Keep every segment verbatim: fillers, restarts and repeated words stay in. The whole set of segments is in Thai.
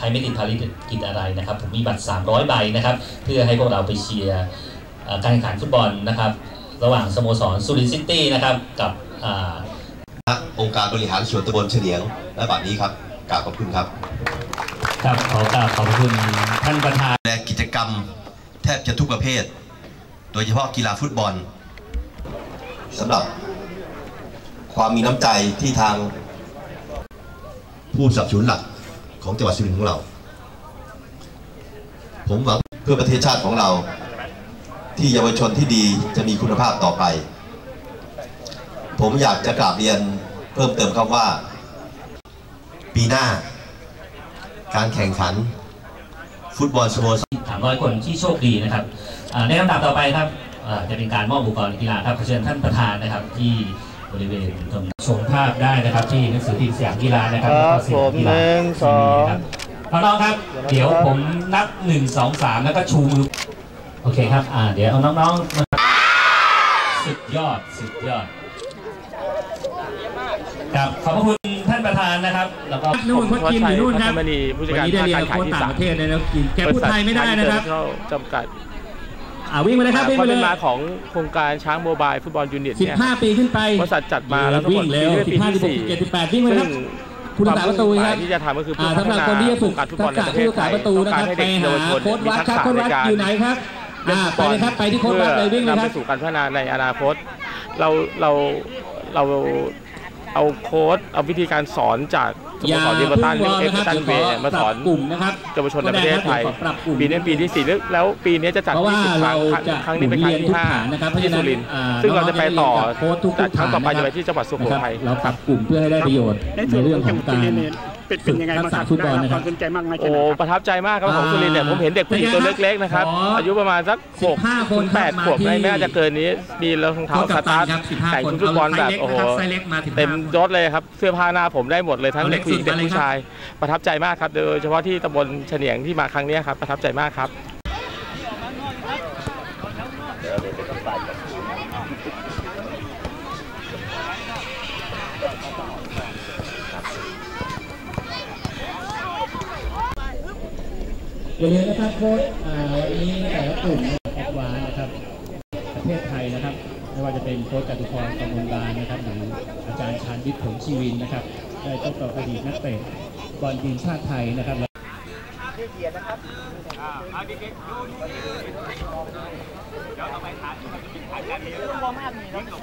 รไม่ติดภารกิจอะไรนะครับผมมีบัตรสามร้อยใบนะครับเพื่อให้พวกเราไปเชียร์การแข่งขันฟุตบอลนะครับระหว่างสโมสรสุรินทร์ซิตี้นะครับกับองค์การบริหารส่วนตำบลเฉลียงและบัดนี้ครับกราบขอบคุณครับครับขอกราบขอบคุณท่านประธานและกิจกรรมแทบจะทุกประเภทโดยเฉพาะกีฬาฟุตบอลสำหรับความมีน้ำใจที่ทางผู้สนับสนุนหลักของจังหวัดสุรินทร์ของเราผมหวังเพื่อประเทศชาติของเราที่เยาวชนที่ดีจะมีคุณภาพต่อไปผมอยากจะกราบเรียนเพิ่มเติมครับว่าปีหน้าการแข่งขันฟุตบอลสโมสรสามร้อยคนที่โชคดีนะครับในลำดับต่อไปครับจะเป็นการมอบอุปกรณ์กีฬาครับขอเชิญท่านประธานนะครับที่บริเวณตรงชมภาพได้นะครับที่หนังสือพิมพ์สยามกีฬานะครับแล้วก็เสียงกีฬาสองน้องๆครับเดี๋ยวผมนับหนึ่งสองสามแล้วก็ชูมือโอเคครับอ่าเดี๋ยวเอาน้องๆมาสุดยอดสุดยอดครับขอบคุณท่านประธานนะครับแล้วก็นู่นโค้ชทีมอยู่นู่นครับวันนี้ได้เรียนโค้ชต่างประเทศเลยนะแกพูดไทยไม่ได้นะครับจำกัดอ่าวิ่งไปเลยครับวิ่งไปเลยมาของโครงการช้างโมบายฟุตบอลยูนิตเนี่ยสิบห้าปีขึ้นไปบริษัทจัดมาแล้ววิ่งเร็วสิบห้าสิบหกสิบเจ็ดสิบแปดวิ่งเลยครับผู้รักษาประตูครับที่จะทำก็คือสำหรับคนที่จะฝึกการฟุตบอลในประเทศไทยต้องการให้เด็กเยาวชนมีทักษะในการอยู่ไหนครับไปเลยครับไปที่โค้ชวัดเลยวิ่งเลยครับนำไปสู่การพัฒนาในอนาคตเราเราเราเอาโค้ดเอาวิธีการสอนจากสโมสรเดลต้าเรื่องเอฟตันเวย์มาสอนเยาวชนในประเทศไทยปีนี้ปีที่สี่แล้วปีนี้จะจัดที่สิบครั้งครั้งนี้เป็นครั้งที่ห้าที่สุรินทร์ซึ่งเราจะไปต่อจัดครั้งต่อไปจะไปที่จังหวัดสุโขทัยเราปรับกลุ่มเพื่อให้ได้ประโยชน์ในเรื่องของการเป็นยังไงบ้างครับความสนใจมากไหมโอ้ประทับใจมากครับของสุรินทร์เนี่ยผมเห็นเด็กผู้หญิงตัวเล็กๆนะครับอายุประมาณสักหกถึงแปดขวบไม่น่าจะเกินนี้มีรองเท้าสตาร์ทแต่งชุดฟุตบอลแบบโอ้โหเต็มยศเลยครับเสื้อผ้าหน้าผมได้หมดเลยทั้งเด็กผู้หญิงเด็กผู้ชายประทับใจมากครับโดยเฉพาะที่ตำบลเฉลียงที่มาครั้งนี้ครับประทับใจมากครับอย่าลืมนะครับโค้ชวันนี้แต่ละกลุ่มแอดวานนะครับประเทศไทยนะครับไม่ว่าจะเป็นโค้ชจตุพรกำมลการนะครับหรืออาจารย์ชาญวิทย์ผลชีวินนะครับได้พบกับอดีตนักเตะบอลทีมชาติไทยนะครับเกียรตินะครับเดี๋ยวเราไปถามที่มันจะเป็นอาจารย์เดียวมองมากนี่นะ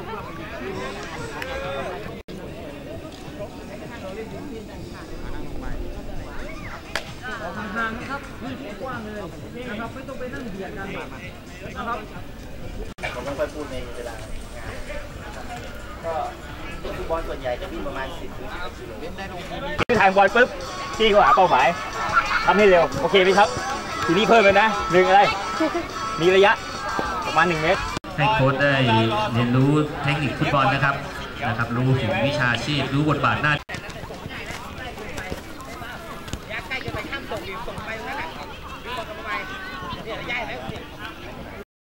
ห่างๆนะครับพื้นที่กว้างเลยนะครับไม่ต้องไปนั่งเบียดกันนะครับผมไม่ค่อยพูดในเวลางานก็ฟุตบอลส่วนใหญ่จะวิ่งประมาณสิบถึงสิบกิโลเมตรได้ลงที่ถ่ายบอลปุ๊บที่เขาหาเป้าหมายทำให้เร็วโอเคไหมครับทีนี้เพิ่มเลยนะหนึ่งอะไรมีระยะประมาณหนึ่งเมตรให้โค้ชได้เรียนรู้เทคนิคฟุตบอลนะครับนะครับรู้ถึงวิชาชีพรู้บทบาทหน้าส่งไปแล้วนะส่งไปเนี่ยย้ายแล้ว